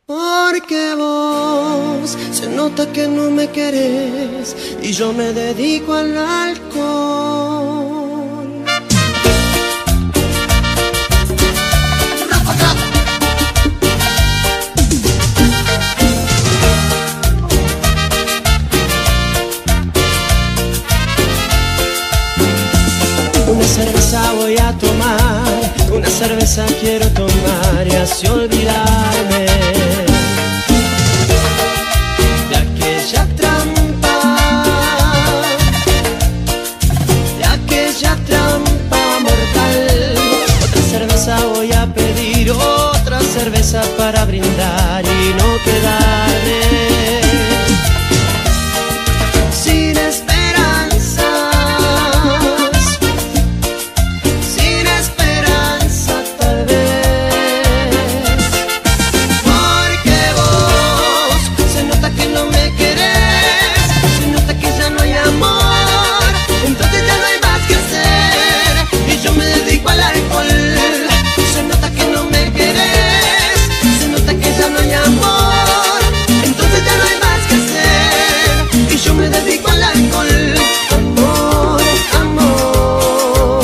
Porque vos se nota que no me querés y yo me dedico al alcohol. Rafaga. Una cerveza voy a tomar, una cerveza quiero tomar y así olvidarme de aquella trampa mortal. Otra cerveza voy a pedir, otra cerveza para brindar y no quedarme sin esperanzas, sin esperanza tal vez. Porque vos se nota que no me querés, se nota que ya no hay amor, entonces ya no hay más que hacer y yo me dedico al alcohol. Se nota que no me querés, se nota que ya no hay amor, entonces ya no hay más que hacer y yo me dedico al alcohol. Amor, amor.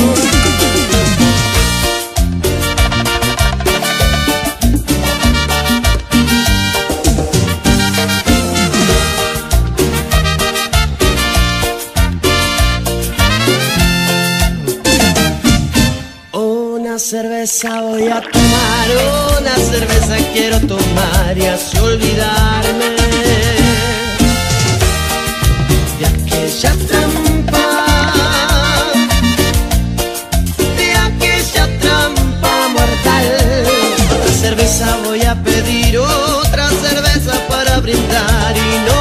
Una cerveza voy a tomar, una cerveza quiero tomar y así olvidarme de aquella trampa, mortal. Otra cerveza voy a pedir, otra cerveza para brindar y no